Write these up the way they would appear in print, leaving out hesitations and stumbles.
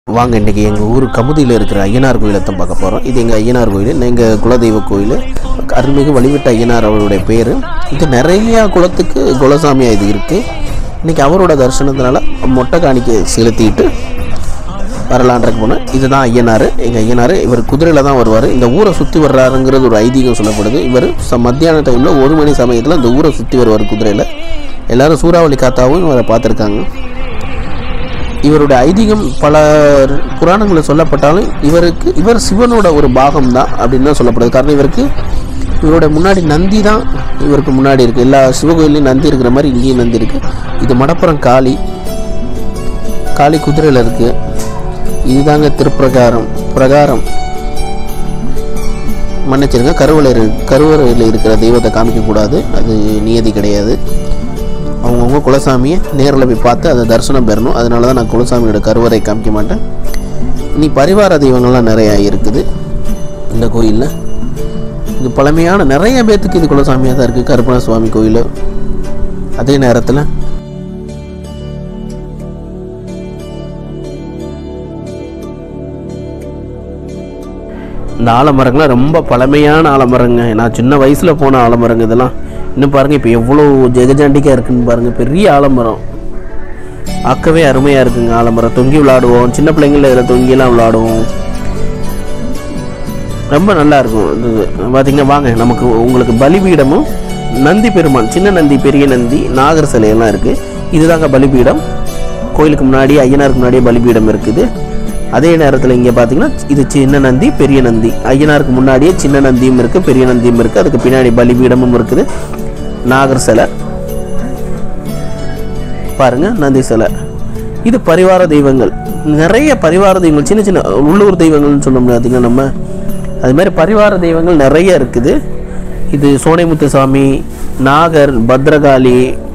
வாங்க இன்றைக்கி எங்கள் ஊர் கமுதியில் இருக்கிற ஐயனார் கோயிலை தான் பார்க்க போகிறோம். இது எங்கள் ஐயனார் கோயில், எங்கள் குலதெய்வ கோயில். அருள்மிகு வழிவிட்ட ஐயனார் அவருடைய பேர். இது நிறையா குலத்துக்கு குலசாமியாக இது இருக்குது. இன்றைக்கி அவரோட தரிசனத்தினால மொட்டை காணிக்கை செலுத்திட்டு வரலான்றது போனேன். இதுதான் ஐயனார், எங்கள் ஐயனார். இவர் குதிரையில் தான் வருவார். இந்த ஊரை சுற்றி வர்றாருங்கிறது ஒரு ஐதீகம் சொல்லப்படுது. இவர் மத்தியான டைமில் 1 மணி சமயத்தில் இந்த ஊரை சுற்றி வருவார் குதிரையில். எல்லோரும் சூறாவளி காத்தாவும் இவரை பார்த்துருக்காங்க. இவருடைய ஐதீகம் பல புராணங்களில் சொல்லப்பட்டாலும் இவர் சிவனோட ஒரு பாகம் தான் அப்படின்னு தான் சொல்லப்படுது. காரணம் இவருடைய முன்னாடி நந்தி தான் இவருக்கு முன்னாடி இருக்குது. எல்லா சிவகோயிலையும் நந்தி இருக்கிற மாதிரி இங்கேயும் நந்தி இருக்குது. இது மடப்புறம் காளி குதிரையில் இருக்குது. இதுதாங்க பிரகாரம் மன்னிச்சிருங்க, கருவறையில் இருக்கிற தெய்வத்தை காமிக்கக்கூடாது, அது நியதி கிடையாது. அவங்கவுங்க குலசாமியை நேரில் போய் பார்த்து அதை தரிசனம் பெறணும். அதனால தான் நான் குலசாமியோட கருவறை காமிக்க மாட்டேன். இனி பரிவார தெய்வங்கள்லாம் நிறையா இருக்குது இந்த கோயிலில். இது பழமையான நிறைய பேர்த்துக்கு இது குலசாமியாக தான் இருக்குது, கருப்பண சுவாமி கோயில். அதே நேரத்தில் இந்த ஆலமரங்கள்லாம் ரொம்ப பழமையான ஆலமரங்க. நான் சின்ன வயசில் போன ஆலமரங்க இதெல்லாம். இன்னும் பாருங்கள் இப்போ எவ்வளோ ஜெகஜாண்டிக்காக இருக்குதுன்னு பாருங்கள். பெரிய ஆலமரம், ஆக்கவே அருமையாக இருக்குங்க. ஆலமரம் தொங்கி விளையாடுவோம், சின்ன பிள்ளைங்கள இதில் தொங்கிலாம் விளையாடுவோம், ரொம்ப நல்லாயிருக்கும். இது பார்த்திங்கன்னா வாங்க, உங்களுக்கு பலிபீடமும் நந்தி பெருமான், சின்ன நந்தி பெரிய நந்தி நாகர் சிலையெல்லாம் இருக்குது. இதுதாங்க பலிபீடம். கோயிலுக்கு முன்னாடி ஐயனாருக்கு முன்னாடியே பலிபீடம் இருக்குது. அதே நேரத்தில் இங்கே பார்த்தீங்கன்னா இது சின்ன நந்தி பெரிய நந்தி. ஐயனாருக்கு முன்னாடியே சின்ன நந்தியும் இருக்குது, பெரிய நந்தியும் இருக்குது. அதுக்கு பின்னாடி பலிபீடமும் இருக்குது. நாகர் சிலை பாருங்கள், நந்தி சிலை. இது பரிவார தெய்வங்கள், நிறைய பரிவார தெய்வங்கள், சின்ன சின்ன உள்ளூர் தெய்வங்கள்னு சொல்ல முடியாதுங்க நம்ம. அது மாதிரி பரிவார தெய்வங்கள் நிறைய இருக்குது. இது சோனைமுத்து சாமி, நாகர், பத்ரகாளி,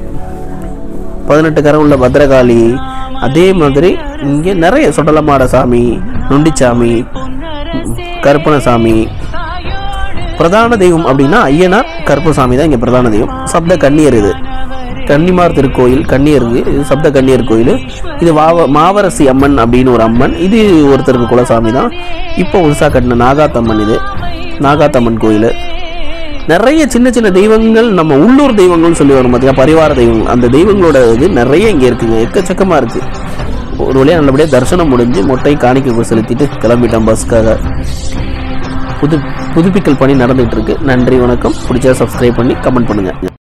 18 கரம் உள்ள பத்ரகாளி. அதே மாதிரி இங்கே நிறைய சொடலமாட சாமி, நொண்டிச்சாமி, கருப்பணசாமி. பிரதான தெய்வம் அப்படின்னா ஐயனார், கருப்பசாமி தான் இங்கே பிரதான தெய்வம். சப்த கன்னியர், இது கன்னிமார் திருக்கோயில், கன்னியர். இது சப்த கன்னியர் கோயில். இது மாவரசி அம்மன் அப்படின்னு ஒரு அம்மன். இது ஒருத்தருக்கு குலசாமி தான். இப்போ புதுசாக கட்டின நாகாத்தம்மன். இது நாகாத்தம்மன் கோயில். நிறைய சின்ன சின்ன தெய்வங்கள், நம்ம உள்ளூர் தெய்வங்கள்னு சொல்லி வரும் பார்த்தீங்கன்னா பரிவார தெய்வங்கள். அந்த தெய்வங்களோட இது நிறைய இங்கே இருக்குங்க, எக்கச்சக்கமாக இருக்குது. ஒரு வழியாக நல்லபடியாக தரிசனம் முடிஞ்சு மொட்டை காணிக்கை செலுத்திட்டு கிளம்பிட்டோம் பஸ்க்காக. புதுப்பிக்கல் பணி நடந்துகிட்டு இருக்கு. நன்றி, வணக்கம். பிடிச்சா சப்ஸ்கிரைப் பண்ணி கமெண்ட் பண்ணுங்கள்.